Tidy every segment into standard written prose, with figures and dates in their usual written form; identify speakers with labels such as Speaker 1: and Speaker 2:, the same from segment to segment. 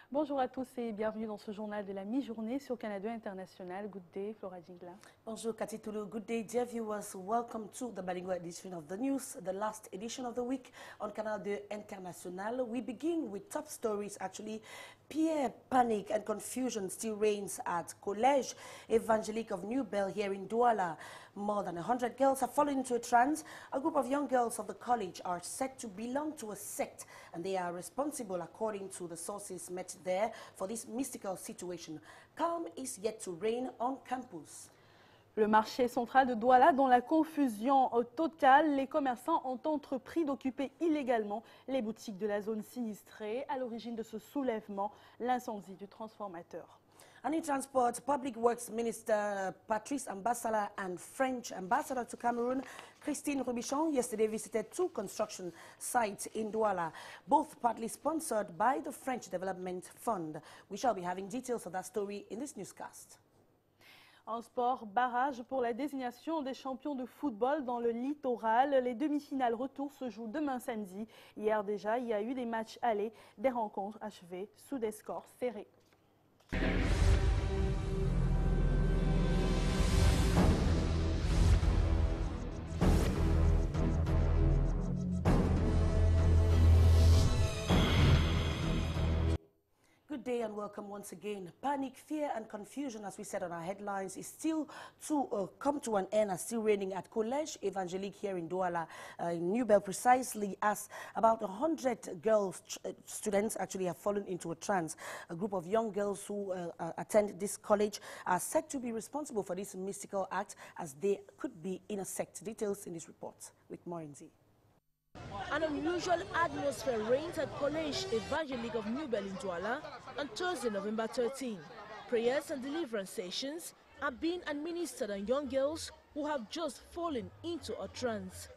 Speaker 1: Bonjour à tous et bienvenue dans ce journal de la mi-journée sur Canada International. Good day, Flora Jingla.
Speaker 2: Bonjour, Katitulu. Good day, dear viewers. Welcome to the bilingual edition of the news, the last edition of the week on Canada International. We begin with top stories, actually. Fear, panic and confusion still reigns at Collège Évangélique of New Bell here in Douala. More than 100 girls have fallen into a trance. A group of young girls of the college are said to belong to a sect, and they are responsible, according to the sources met there, for this mystical situation. Calm is yet to reign on campus.
Speaker 1: Le marché central de Douala, dans la confusion totale, les commerçants ont entrepris d'occuper illégalement les boutiques de la zone sinistrée. À l'origine de ce soulèvement, l'incendie du transformateur.
Speaker 2: And in transport, Public Works Minister Patrice Ambassador and French Ambassador to Cameroon, Christine Robichon, yesterday visited two construction sites in Douala, both partly sponsored by the French Development Fund. We shall be having details of that story in this newscast.
Speaker 1: En sport, barrage pour la désignation des champions de football dans le littoral. Les demi-finales retour se jouent demain samedi. Hier déjà, il y a eu des matchs allés, des rencontres achevées sous des scores serrés.
Speaker 2: Good day and welcome once again. Panic, fear and confusion, as we said on our headlines, is still to come to an end, and still reigning at Collège Évangélique here in Douala, in New Bell, precisely as about 100 girls, students actually have fallen into a trance. A group of young girls who attend this college are said to be responsible for this mystical act, as they could be in a sect. Details in this report with Morinzi.
Speaker 3: An unusual atmosphere reigns at Collège Évangélique of New Bell in Douala on Thursday, November 13. Prayers and deliverance sessions are being administered on young girls who have just fallen into a trance.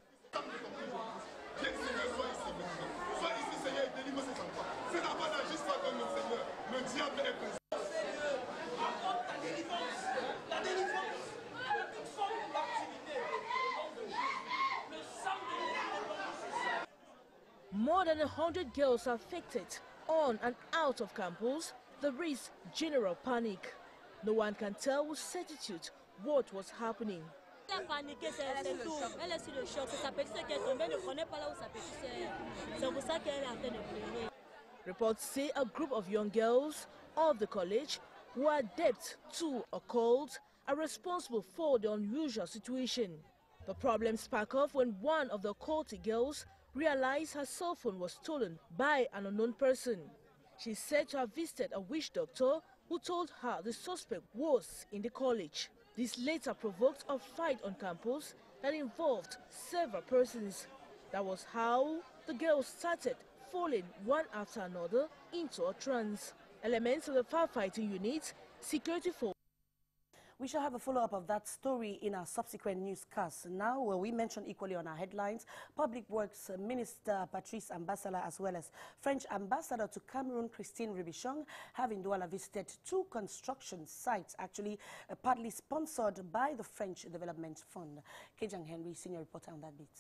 Speaker 3: More than 100 girls are affected on and out of campus. There is general panic. No one can tell with certitude what was happening.
Speaker 4: Elle a paniqué, c'est tout. Elle est sur le choc. Sa petite sœur qui est tombée ne connaît pas là où sa petite sœur est. C'est pour ça qu'elle est en train de pleurer.
Speaker 3: Reports say a group of young girls of the college who are adept to occult are responsible for the unusual situation. The problem sparked off when one of the occultic girls realized her cell phone was stolen by an unknown person. She said to have visited a witch doctor who told her the suspect was in the college. This later provoked a fight on campus that involved several persons. That was how the girls started falling one after another into a trance. Elements of the firefighting unit, security force.
Speaker 2: We shall have a follow-up of that story in our subsequent newscasts. Now, we mentioned equally on our headlines, Public Works Minister Patrice Ambassador as well as French Ambassador to Cameroon, Christine Robichon, have in Douala visited two construction sites, actually partly sponsored by the French Development Fund. Kejang Henry, senior reporter on that bit.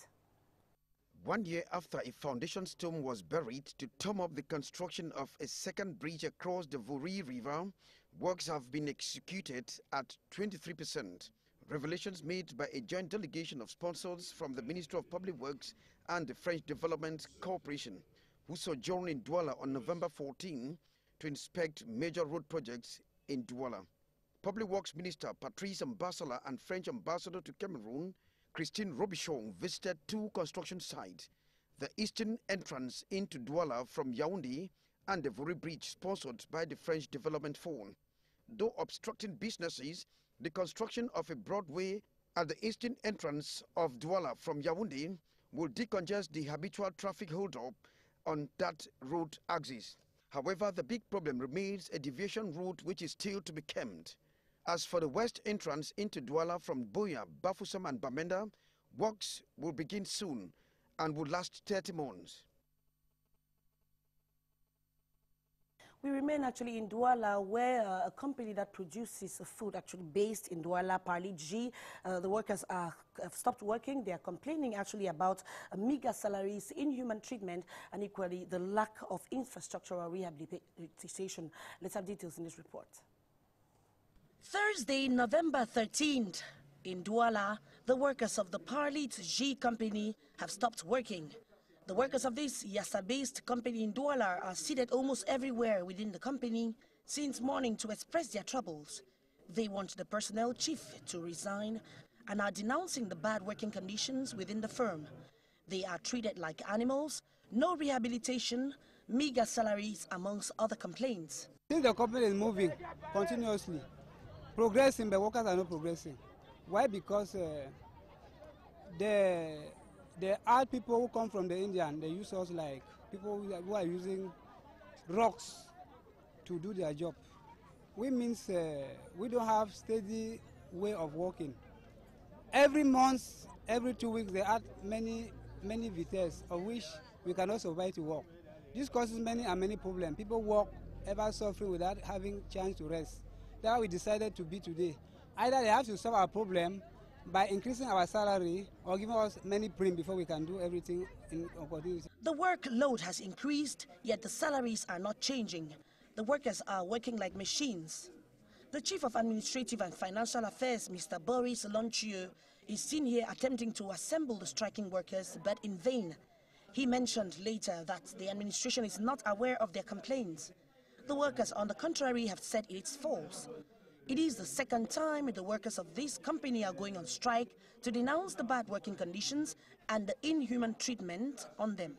Speaker 5: 1 year after a foundation stone was buried to tom up the construction of a second bridge across the Vuri River, works have been executed at 23%. Revelations made by a joint delegation of sponsors from the Ministry of Public Works and the French Development Corporation, who sojourned in Douala on November 14 to inspect major road projects in Douala. Public Works Minister Patrice Ambassador and French Ambassador to Cameroon, Christine Robichon, visited two construction sites, the eastern entrance into Douala from Yaoundé and the Vuri Bridge, sponsored by the French Development Fund. Though obstructing businesses, the construction of a broadway at the eastern entrance of Douala from Yaoundé will decongest the habitual traffic hold-up on that road axis. However, the big problem remains a deviation route which is still to be camped. As for the west entrance into Douala from Buea, Bafoussam and Bamenda, works will begin soon and will last 30 months.
Speaker 2: We remain actually in Douala, where a company that produces food actually based in Douala, Parley G, the workers have stopped working. They are complaining actually about meager salaries, inhuman treatment, and equally the lack of infrastructural rehabilitation. Let's have details in this report. Thursday, November 13th, in Douala, the workers of the Parley G company have stopped working. The workers of this Yassa-based company in Douala are seated almost everywhere within the company since morning to express their troubles. They want the personnel chief to resign and are denouncing the bad working conditions within the firm. They are treated like animals, no rehabilitation, meager salaries, amongst other complaints.
Speaker 6: Since the company is moving continuously, progressing, but workers are not progressing. Why? Because there are people who come from the India and they use us like people who are using rocks to do their job. We means we don't have steady way of working. Every month, every 2 weeks, they add many visitors of which we cannot survive to work. This causes many problems. People work ever suffering without having chance to rest. That's why we decided to be today. Either they have to solve our problem by increasing our salary or giving us many prim before we can do everything in continuity.
Speaker 2: The workload has increased, yet the salaries are not changing. The workers are working like machines. The Chief of Administrative and Financial Affairs, Mr. Boris Lonchio, is seen here attempting to assemble the striking workers, but in vain. He mentioned later that the administration is not aware of their complaints. The workers, on the contrary, have said it's false. It is the second time the workers of this company are going on strike to denounce the bad working conditions and the inhuman treatment on them.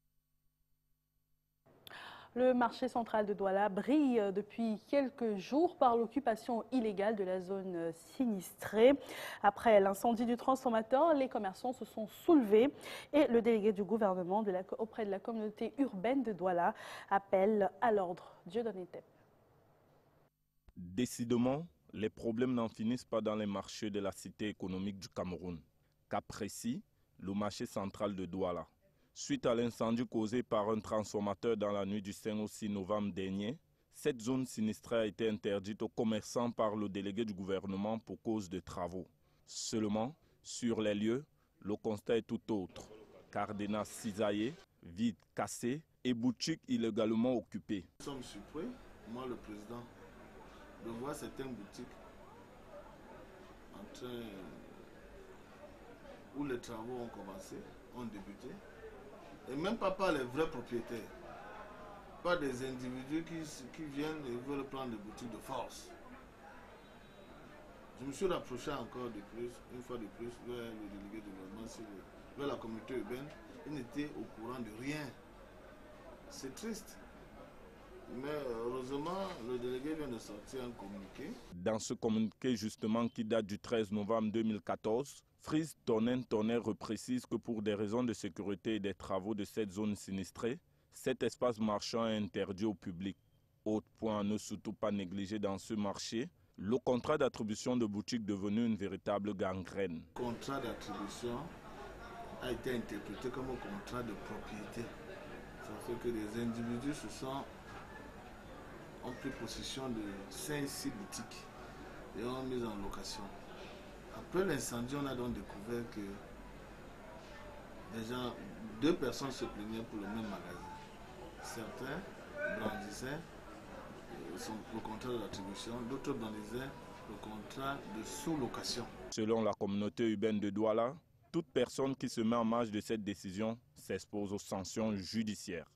Speaker 1: Le marché central de Douala brille depuis quelques jours par l'occupation illégale de la zone sinistrée. Après l'incendie du transformateur, les commerçants se sont soulevés et le délégué du gouvernement auprès de la communauté urbaine de Douala appelle à l'ordre. Dieudonné Tep.
Speaker 7: Décidément, les problèmes n'en finissent pas dans les marchés de la cité économique du Cameroun. Cas précis, le marché central de Douala. Suite à l'incendie causé par un transformateur dans la nuit du 5 au 6 novembre dernier, cette zone sinistrée a été interdite aux commerçants par le délégué du gouvernement pour cause de travaux. Seulement, sur les lieux, le constat est tout autre. Cadenas cisaillées, vides cassées et boutiques illégalement occupées.
Speaker 8: Nous sommes surpris, moi le président, de voir certaines boutiques où les travaux ont commencé, ont débuté. Et même pas par les vrais propriétaires, pas des individus qui viennent et veulent prendre des boutiques de force. Je me suis rapproché encore de plus, une fois de plus, vers le délégué du gouvernement, vers la communauté urbaine. Il n'était au courant de rien. C'est triste. Mais heureusement, le délégué vient de sortir un communiqué.
Speaker 7: Dans ce communiqué justement qui date du 13 novembre 2014, Frise Tonner reprécise que pour des raisons de sécurité et des travaux de cette zone sinistrée, cet espace marchand est interdit au public. Autre point à ne surtout pas négliger dans ce marché, le contrat d'attribution de boutique devenu une véritable gangrène.
Speaker 8: Le contrat d'attribution a été interprété comme un contrat de propriété. Ça fait que les individus ont pris possession de 5-6 boutiques et ont mis en location. Après l'incendie, on a donc découvert que deux personnes se plaignaient pour le même magasin. Certains brandissaient le contrat d'attribution, d'autres brandissaient le contrat de sous-location.
Speaker 7: Selon la communauté urbaine de Douala, toute personne qui se met en marge de cette décision s'expose aux sanctions judiciaires.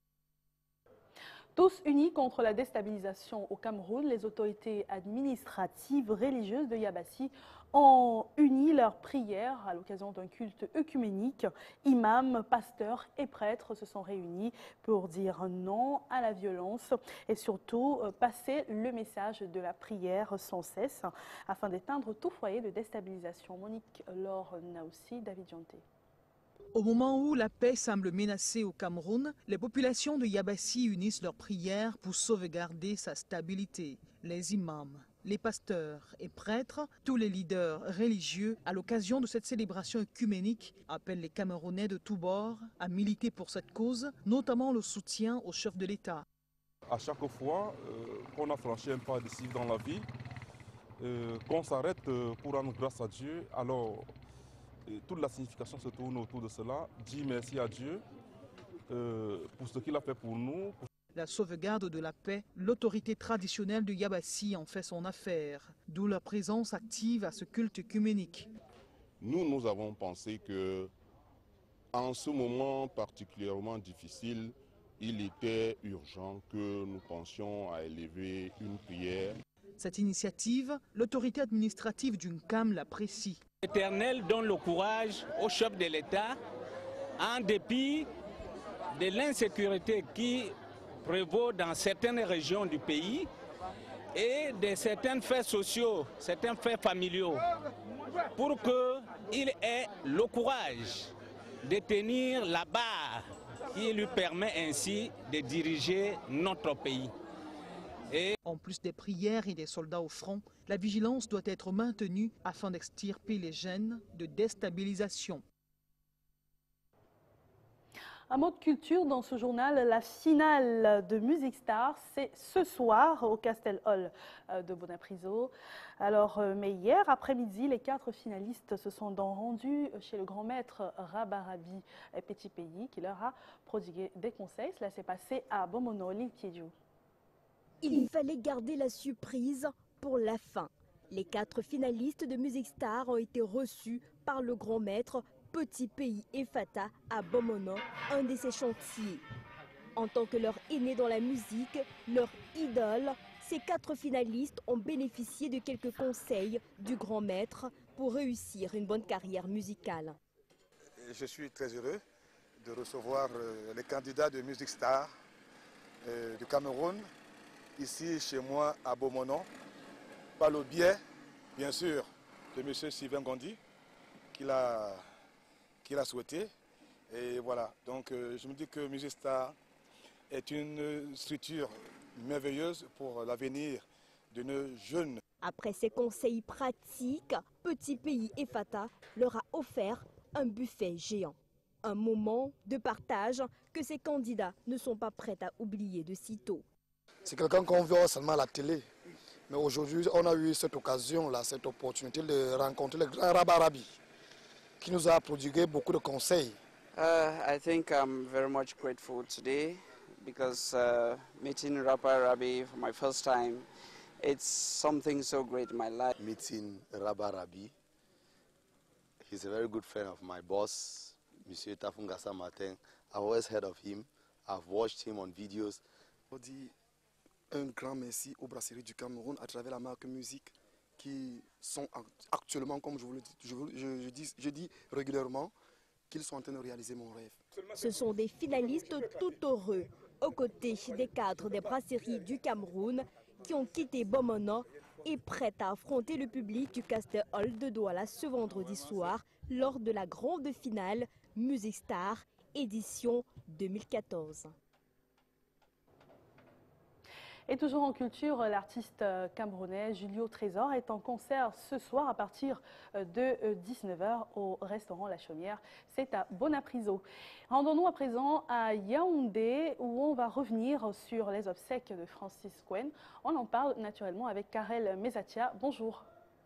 Speaker 1: Tous unis contre la déstabilisation au Cameroun, les autorités administratives religieuses de Yabassi ont uni leurs prières à l'occasion d'un culte œcuménique. Imams, pasteurs et prêtres se sont réunis pour dire non à la violence et surtout passer le message de la prière sans cesse afin d'éteindre tout foyer de déstabilisation. Monique Laure Naoussi, David Janté.
Speaker 9: Au moment où la paix semble menacée au Cameroun, les populations de Yabassi unissent leurs prières pour sauvegarder sa stabilité. Les imams, les pasteurs et prêtres, tous les leaders religieux, à l'occasion de cette célébration œcuménique, appellent les Camerounais de tous bords à militer pour cette cause, notamment le soutien au chef de l'État.
Speaker 7: à chaque fois qu'on a franchi un pas décisif dans la vie, qu'on s'arrête pour rendre grâce à Dieu, alors toute la signification se tourne autour de cela. Dire merci à Dieu pour ce qu'il a fait pour nous.
Speaker 9: La sauvegarde de la paix, l'autorité traditionnelle de Yabassi en fait son affaire, d'où la présence active à ce culte œcuménique.
Speaker 10: Nous avons pensé que, en ce moment particulièrement difficile, il était urgent que nous pensions à élever une prière.
Speaker 9: Cette initiative, l'autorité administrative d'UNCAM l'apprécie.
Speaker 11: L'Éternel donne le courage au chef de l'État, en dépit de l'insécurité qui prévaut dans certaines régions du pays et de certains faits sociaux, certains faits familiaux, pour qu'il ait le courage de tenir la barre qui lui permet ainsi de diriger notre pays.
Speaker 9: En plus des prières et des soldats au front, la vigilance doit être maintenue afin d'extirper les gènes de déstabilisation.
Speaker 1: Un mot de culture dans ce journal, la finale de Music Star, c'est ce soir au Castel Hall de Bonaprise. Alors, mais hier après-midi, les 4 finalistes se sont donc rendus chez le grand maître Rabarabi Petit Pays qui leur a prodigué des conseils. Cela s'est passé à Bomono, l'île Kiedjou.
Speaker 12: Il fallait garder la surprise pour la fin. Les 4 finalistes de Music Star ont été reçus par le grand maître Petit Pays Efata à Bomono, un de ses chantiers. En tant que leur aîné dans la musique, leur idole, ces 4 finalistes ont bénéficié de quelques conseils du grand maître pour réussir une bonne carrière musicale.
Speaker 13: Je suis très heureux de recevoir les candidats de Music Star du Cameroun, ici chez moi à Bomono, par le biais, bien sûr, de M. Sylvain Gondi, qu'il a souhaité. Et voilà, donc je me dis que Music Star est une structure merveilleuse pour l'avenir de nos jeunes.
Speaker 12: Après ces conseils pratiques, Petit Pays Efata leur a offert un buffet géant. Un moment de partage que ces candidats ne sont pas prêts à oublier de sitôt.
Speaker 14: C'est quelqu'un qu'on voit seulement à la télé. Mais aujourd'hui, on a eu cette occasion-là, cette opportunité de rencontrer le grand Rabarabi, qui nous a prodigué beaucoup de conseils.
Speaker 15: I think I'm very much grateful today because meeting Rabarabi for my first time, it's something so great in my life.
Speaker 16: Meeting Rabarabi, he's a very good friend of my boss, Monsieur Tafungasa Martin. I've always heard of him. I've watched him on videos.
Speaker 17: On dit un grand merci aux brasseries du Cameroun à travers la marque musique qui sont actuellement, comme je dis régulièrement, qu'ils sont en train de réaliser mon rêve.
Speaker 12: Ce sont des finalistes tout heureux, aux côtés des cadres des brasseries du Cameroun qui ont quitté Bomono et prêts à affronter le public du Castel Hall de Douala ce vendredi soir lors de la grande finale Music Star édition 2014.
Speaker 1: Et toujours en culture, l'artiste camerounais Julio Trésor est en concert ce soir à partir de 19h au restaurant La Chaumière. C'est à Bonaprise. Rendons-nous à présent à Yaoundé où on va revenir sur les obsèques de Francis Cohen. On en parle naturellement avec Karel Mezatia. Bonjour.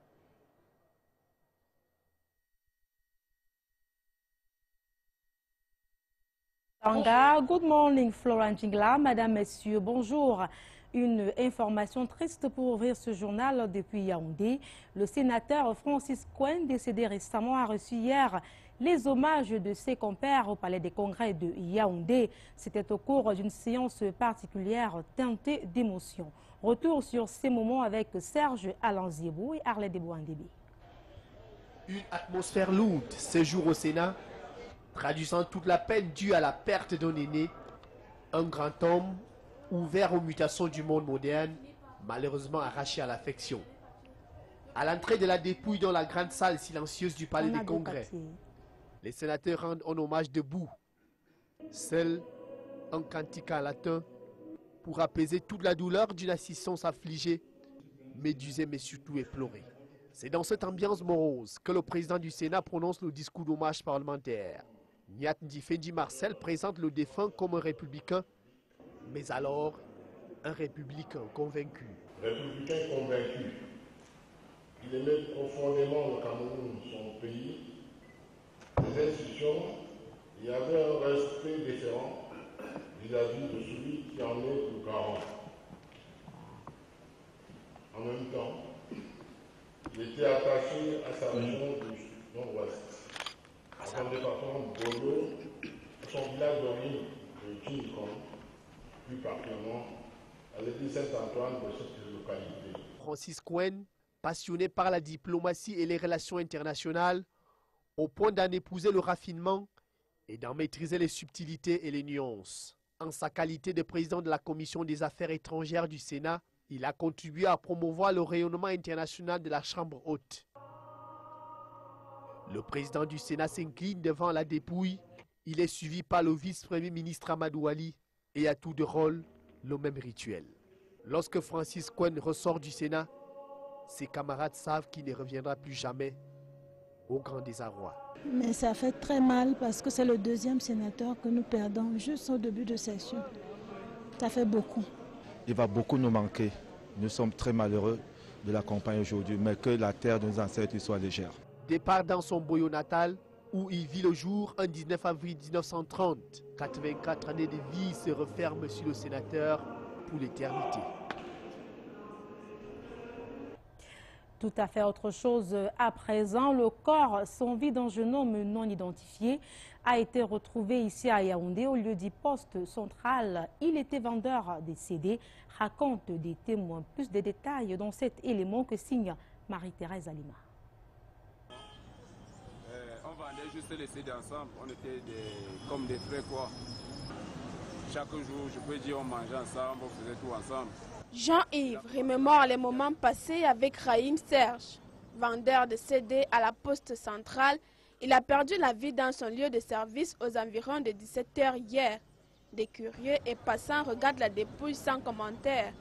Speaker 18: Good morning, Florent Jingla. Madame, Messieurs, bonjour. Une information triste pour ouvrir ce journal depuis Yaoundé. Le sénateur Francis Cohen, décédé récemment, a reçu hier les hommages de ses compères au Palais des Congrès de Yaoundé. C'était au cours d'une séance particulière teintée d'émotion. Retour sur ces moments avec Serge Alanziebou et Arlette Debouandébé.
Speaker 19: Une atmosphère lourde séjour au Sénat, traduisant toute la peine due à la perte d'un aîné, un grand homme ouvert aux mutations du monde moderne, malheureusement arraché à l'affection. À l'entrée de la dépouille dans la grande salle silencieuse du Palais des Congrès, les sénateurs rendent un hommage debout. Seul un cantique en latin pour apaiser toute la douleur d'une assistance affligée, médusée mais surtout éplorée. C'est dans cette ambiance morose que le président du Sénat prononce le discours d'hommage parlementaire. Niat Ndifendi Marcel présente le défunt comme un républicain, mais alors, un républicain convaincu.
Speaker 20: Républicain convaincu, il aimait profondément le Cameroun, son pays, les institutions. Il y avait un respect différent vis-à-vis de celui qui en est le garant. En même temps, il était attaché à sa région du nord-ouest, à son département de Boyo, à son village d'origine de Kinikon, plus particulièrement à l'église Saint-Antoine de cette localité.
Speaker 19: Francis Cohen, passionné par la diplomatie et les relations internationales, au point d'en épouser le raffinement et d'en maîtriser les subtilités et les nuances. En sa qualité de président de la Commission des Affaires étrangères du Sénat, il a contribué à promouvoir le rayonnement international de la Chambre haute. Le président du Sénat s'incline devant la dépouille. Il est suivi par le vice-premier ministre Amadou Ali et à tour de rôle, le même rituel. Lorsque Francis Cohen ressort du Sénat, ses camarades savent qu'il ne reviendra plus jamais, au grand désarroi.
Speaker 21: Mais ça fait très mal parce que c'est le deuxième sénateur que nous perdons juste au début de session. Ça fait beaucoup.
Speaker 22: Il va beaucoup nous manquer. Nous sommes très malheureux de l'accompagner aujourd'hui, mais que la terre de nos ancêtres soit légère.
Speaker 19: Départ dans son boyau natal, où il vit le jour un 19 avril 1930. 84 années de vie se referment sur le sénateur pour l'éternité.
Speaker 18: Tout à fait autre chose à présent. Le corps sans vie d'un jeune homme non identifié a été retrouvé ici à Yaoundé au lieu du poste central. Il était vendeur des CD, raconte des témoins. Plus de détails dans cet élément que signe Marie-Thérèse Alima.
Speaker 23: On vendait juste les CD ensemble, on était comme des frères quoi. Chaque jour, je peux dire, on mangeait ensemble, on faisait tout ensemble.
Speaker 24: Jean-Yves remémore les moments passés avec Raïm Serge, vendeur de CD à la poste centrale. Il a perdu la vie dans son lieu de service aux environs de 17 h hier. Des curieux et passants regardent la dépouille sans commentaire.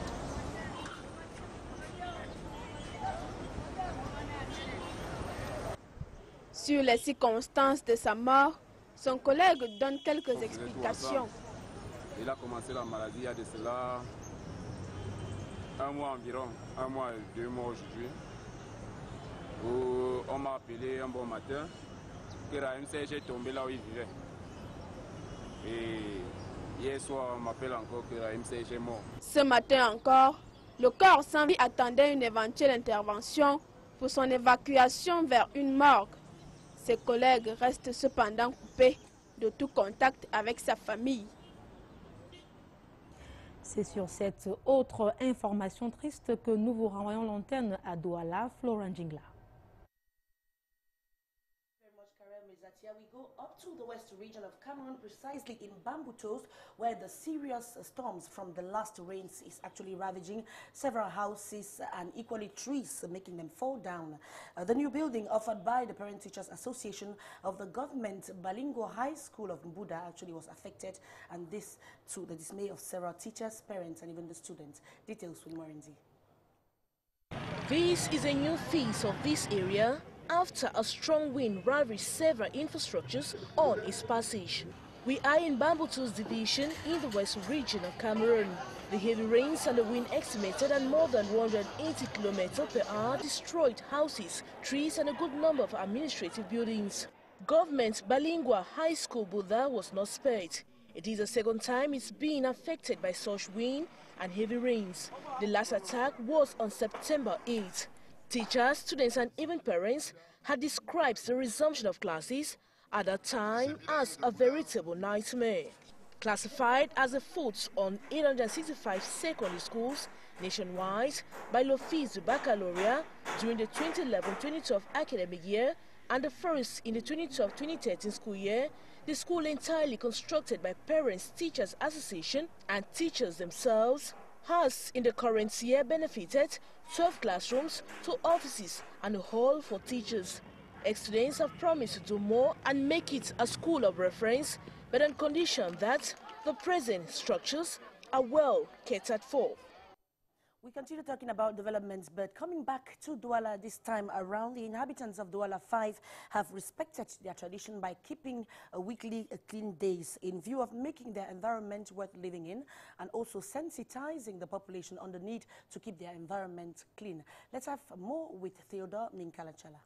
Speaker 24: Sur les circonstances de sa mort, son collègue donne quelques explications.
Speaker 23: Il a commencé la maladie il y a de cela un mois environ, un mois et 2 mois aujourd'hui. On m'a appelé un bon matin que Raïm Serge est tombé là où il vivait. Et hier soir, on m'appelle encore que Raïm Serge est mort.
Speaker 24: Ce matin encore, le corps sans vie attendait une éventuelle intervention pour son évacuation vers une morgue. Ses collègues restent cependant coupés de tout contact avec sa famille.
Speaker 18: C'est sur cette autre information triste que nous vous renvoyons l'antenne à Douala, Florent Jingla.
Speaker 2: Here we go up to the west region of Cameroon, precisely in Bambutos, where the serious storms from the last rains is actually ravaging several houses and equally trees, making them fall down. The new building offered by the Parent Teachers Association of the government Balingo High School of Mbuda actually was affected, and this to the dismay of several teachers, parents, and even the students. Details with Morenzi.
Speaker 3: This is a new face of this area after a strong wind ravaged several infrastructures on its passage. We are in Bambutos division in the west region of Cameroon. The heavy rains and the wind estimated at more than 180 km per hour destroyed houses, trees and a good number of administrative buildings. Government Balingwa High School Buddha was not spared. It is the second time it's been affected by such wind and heavy rains. The last attack was on September 8th. Teachers, students and even parents had described the resumption of classes at that time as a veritable nightmare. Classified as the fourth on 865 secondary schools nationwide by l'Office du Baccalauréat during the 2011-2012 academic year and the first in the 2012-2013 school year, the school entirely constructed by Parents Teachers Association and teachers themselves has in the current year benefited 12 classrooms, 2 offices and a hall for teachers. Ex-students have promised to do more and make it a school of reference, but on condition that the present structures are well catered for.
Speaker 2: We continue talking about developments, but coming back to Douala this time around, the inhabitants of Douala 5 have respected their tradition by keeping weekly clean days in view of making their environment worth living in and also sensitizing the population on the need to keep their environment clean. Let's have more with Theodore Minkalachala.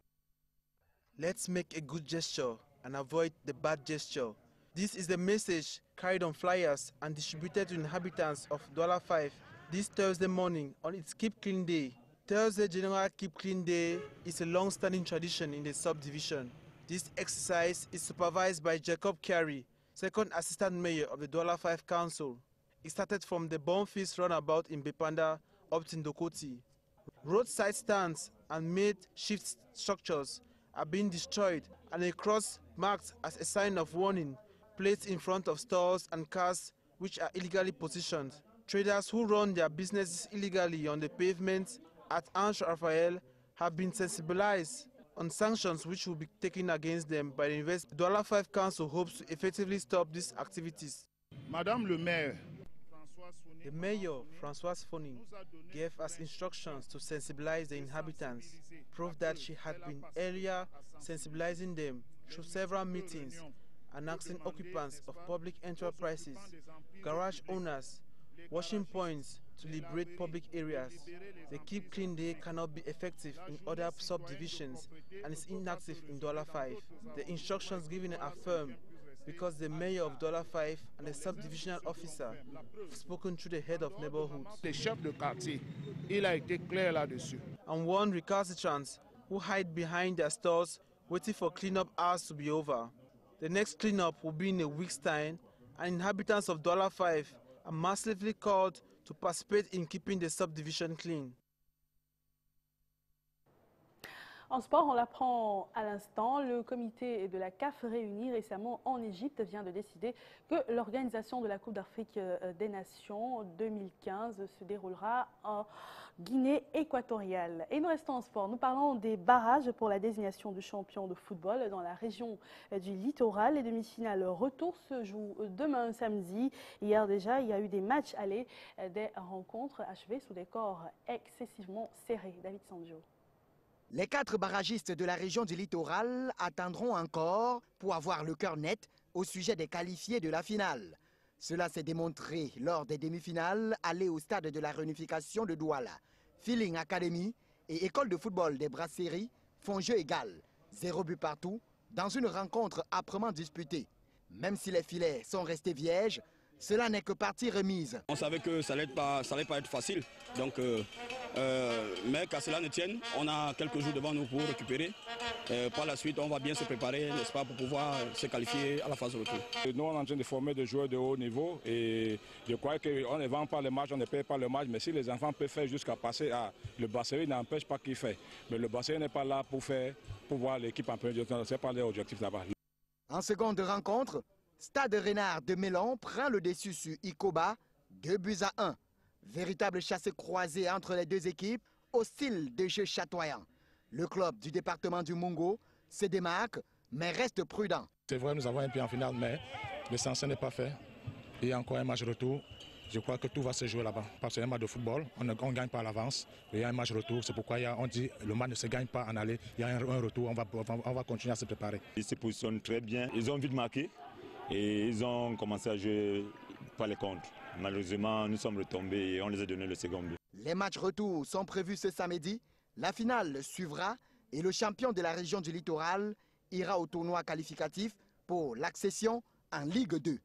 Speaker 4: Let's make a good gesture and avoid the bad gesture. This is the message carried on flyers and distributed to inhabitants of Douala 5 this Thursday morning on its Keep Clean Day. Thursday General Keep Clean Day is a long-standing tradition in the subdivision. This exercise is supervised by Jacob Carey, second assistant mayor of the Douala 5 Council. It started from the Bonfils runabout in Bepanda up to Ndokoti. Roadside stands and makeshift structures are being destroyed and a cross marked as a sign of warning placed in front of stores and cars which are illegally positioned. Traders who run their businesses illegally on the pavement at Anse Raphael have been sensibilized on sanctions which will be taken against them by the Douala 5 Council hopes to effectively stop these activities.
Speaker 20: Madame le maire,
Speaker 4: the mayor, Françoise Foning, gave us instructions to sensibilize the inhabitants, proved that she had been earlier sensibilizing them through several meetings and asking occupants of public enterprises, garage owners, washing points to liberate public areas. The Keep Clean Day cannot be effective in other subdivisions and is inactive in Douala 5. The instructions given are firm because the mayor of Douala 5 and the subdivisional officer have spoken to the head of neighborhoods.
Speaker 20: Le chef de quartier, il a été clair là-dessus.
Speaker 4: And warned recalcitrants who hide behind their stores waiting for cleanup hours to be over. The next cleanup will be in a week's time, and inhabitants of Douala 5 are massively called to participate in keeping the subdivision clean.
Speaker 1: En sport, on l'apprend à l'instant, le comité de la CAF réuni récemment en Égypte vient de décider que l'organisation de la Coupe d'Afrique des Nations 2015 se déroulera en Guinée équatoriale. Et nous restons en sport. Nous parlons des barrages pour la désignation du champion de football dans la région du littoral. Les demi-finales retour se jouent demain samedi. Hier déjà, il y a eu des matchs allés, des rencontres achevées sous des corps excessivement serrés. David Sanjo.
Speaker 5: Les 4 barragistes de la région du littoral attendront encore pour avoir le cœur net au sujet des qualifiés de la finale. Cela s'est démontré lors des demi-finales allées au stade de la réunification de Douala. Feeling Academy et École de football des Brasseries font jeu égal, 0 but partout, dans une rencontre âprement disputée. Même si les filets sont restés vierges, cela n'est que partie remise.
Speaker 6: On savait que ça n'allait pas être facile, donc, mais qu'à cela ne tienne, on a quelques jours devant nous pour récupérer. Par la suite, on va bien se préparer, n'est-ce pas, pour pouvoir se qualifier à la phase de retour.
Speaker 23: Nous, on est en train de former des joueurs de haut niveau et je crois qu'on ne vend pas le match, on ne paye pas le match, mais si les enfants peuvent faire jusqu'à passer à le Brasserie, n'empêche pas qu'ils fassent. Mais le Brasserie n'est pas là pour voir l'équipe en premier, ce n'est pas l'objectif là-bas.
Speaker 5: En seconde rencontre, Stade Renard de Mélan prend le dessus sur Ikoba, 2-1. Véritable chasse croisée entre les deux équipes au style de jeu chatoyant. Le club du département du Mungo se démarque, mais reste prudent.
Speaker 20: C'est vrai, nous avons un pied en finale, mais l'essentiel n'est pas fait. Il y a encore un match retour. Je crois que tout va se jouer là-bas. Parce que c'est un match de football, on ne gagne pas à l'avance. Il y a un match retour, c'est pourquoi on dit que le match ne se gagne pas en aller. Il y a un retour, on va continuer à se préparer.
Speaker 8: Ils se positionnent très bien, ils ont vite marqué et ils ont commencé à jouer par les comptes. Malheureusement, nous sommes retombés et on les a donné le second but.
Speaker 5: Les matchs retour sont prévus ce samedi. La finale suivra et le champion de la région du littoral ira au tournoi qualificatif pour l'accession en Ligue 2.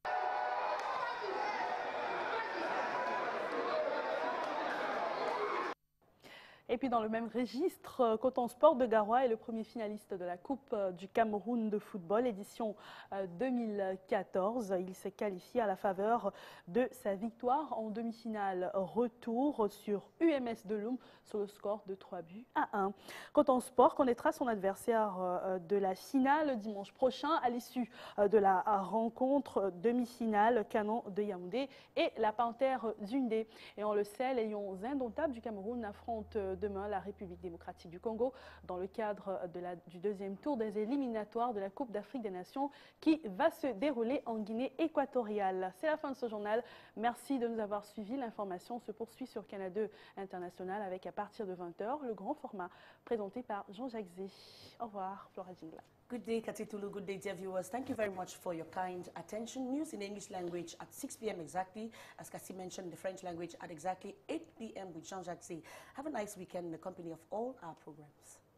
Speaker 1: Et puis dans le même registre, Coton Sport de Garoua est le premier finaliste de la Coupe du Cameroun de football, édition 2014. Il s'est qualifié à la faveur de sa victoire en demi-finale retour sur UMS de Loum sur le score de 3-1. Coton Sport connaîtra son adversaire de la finale dimanche prochain à l'issue de la rencontre demi-finale Canon de Yaoundé et la Panthère d'Undé. Et on le sait, les Lions indomptables du Cameroun affrontent demain la République démocratique du Congo dans le cadre du deuxième tour des éliminatoires de la Coupe d'Afrique des Nations qui va se dérouler en Guinée équatoriale. C'est la fin de ce journal. Merci de nous avoir suivis. L'information se poursuit sur Canal 2 International avec à partir de 20h le grand format présenté par Jean-Jacques Zé. Au revoir, Flora Jingla.
Speaker 2: Good day, Katitulu. Good day, dear viewers. Thank you very much for your kind attention. News in English language at 6 p.m. exactly. As Cassie mentioned, the French language at exactly 8 p.m. with Jean-Jacques Zé. Have a nice weekend in the company of all our programs.